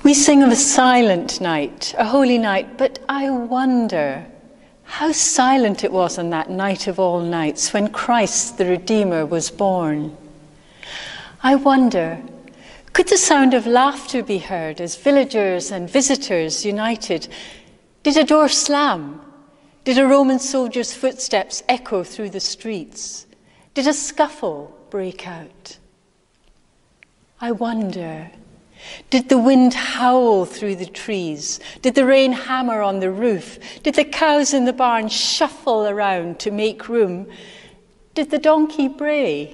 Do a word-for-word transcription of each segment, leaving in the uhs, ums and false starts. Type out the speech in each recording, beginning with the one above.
We sing of a silent night, a holy night, but I wonder how silent it was on that night of all nights when Christ the Redeemer was born. I wonder, could the sound of laughter be heard as villagers and visitors united? Did a door slam? Did a Roman soldier's footsteps echo through the streets? Did a scuffle break out? I wonder, did the wind howl through the trees? Did the rain hammer on the roof? Did the cows in the barn shuffle around to make room? Did the donkey bray?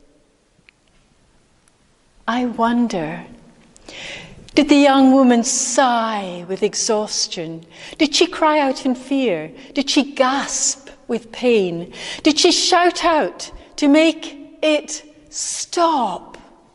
I wonder, did the young woman sigh with exhaustion? Did she cry out in fear? Did she gasp with pain? Did she shout out to make it stop?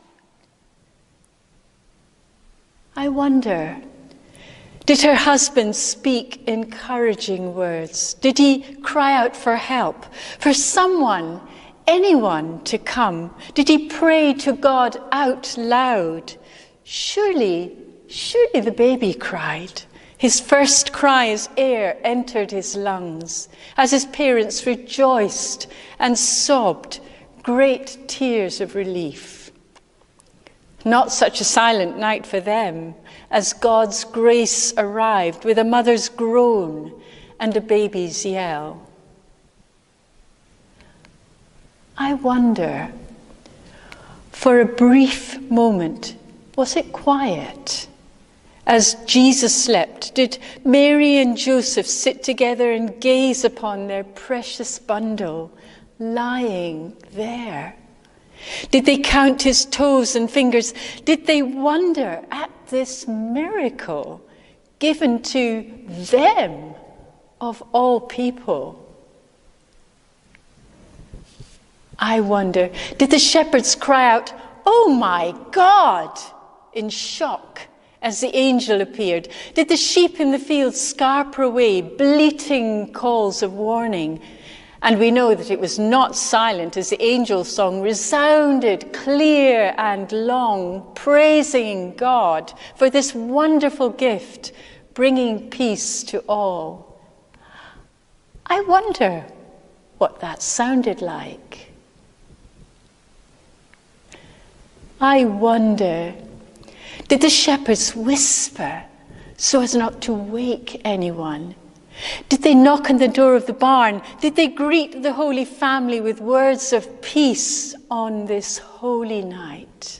I wonder, did her husband speak encouraging words? Did he cry out for help, for someone, anyone to come? Did he pray to God out loud? Surely, surely the baby cried. His first cry as air entered his lungs, as his parents rejoiced and sobbed great tears of relief. Not such a silent night for them, as God's grace arrived with a mother's groan and a baby's yell. I wonder, for a brief moment, was it quiet? As Jesus slept, did Mary and Joseph sit together and gaze upon their precious bundle lying there? Did they count his toes and fingers? Did they wonder at this miracle given to them of all people? I wonder, did the shepherds cry out, "Oh my God," in shock as the angel appeared? Did the sheep in the fields scarper away, bleating calls of warning? And we know that it was not silent as the angel song resounded clear and long, praising God for this wonderful gift, bringing peace to all. I wonder what that sounded like. I wonder, did the shepherds whisper so as not to wake anyone? Did they knock on the door of the barn? Did they greet the Holy Family with words of peace on this holy night?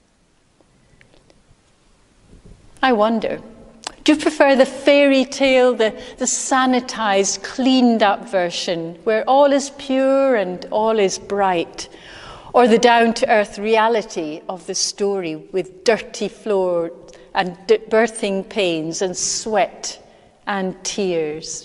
I wonder, do you prefer the fairy tale, the, the sanitized, cleaned up version, where all is pure and all is bright? Or the down-to-earth reality of the story with dirty floor and d- birthing pains and sweat and tears?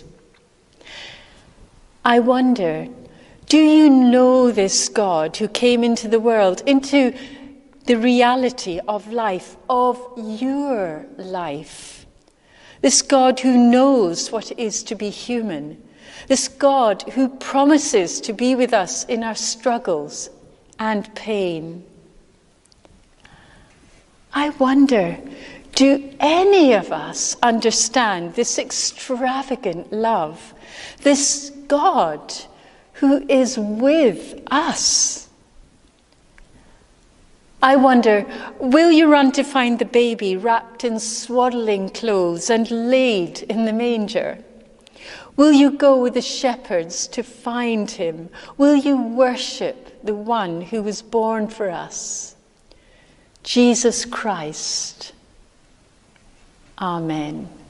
I wonder, do you know this God who came into the world, into the reality of life, of your life? This God who knows what it is to be human. This God who promises to be with us in our struggles and pain. I wonder, do any of us understand this extravagant love, this God who is with us? I wonder, will you run to find the baby wrapped in swaddling clothes and laid in the manger? Will you go with the shepherds to find him? Will you worship the one who was born for us? Jesus Christ. Amen.